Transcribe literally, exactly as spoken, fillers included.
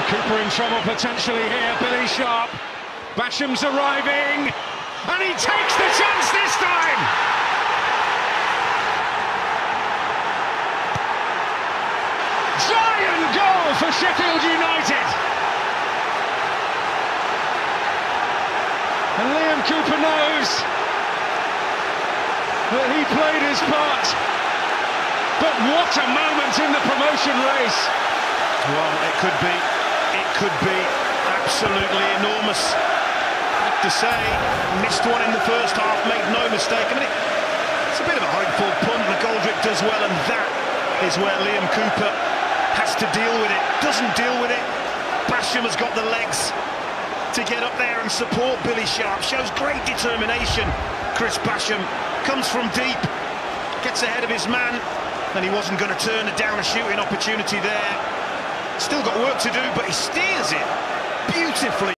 Cooper in trouble potentially here, Billy Sharp. Basham's arriving, and he takes the chance this time! Giant goal for Sheffield United! And Liam Cooper knows that he played his part. But what a moment in the promotion race! Well, it could be, it could be absolutely enormous. I have to say, missed one in the first half, made no mistake. I mean, it, it's a bit of a high-ball punt, the Goldrick does well, and that is where Liam Cooper has to deal with it. Doesn't deal with it. Basham has got the legs to get up there and support Billy Sharp. Shows great determination. Chris Basham comes from deep, gets ahead of his man, and he wasn't going to turn it down a shooting opportunity there. Still got work to do, but he steers it beautifully.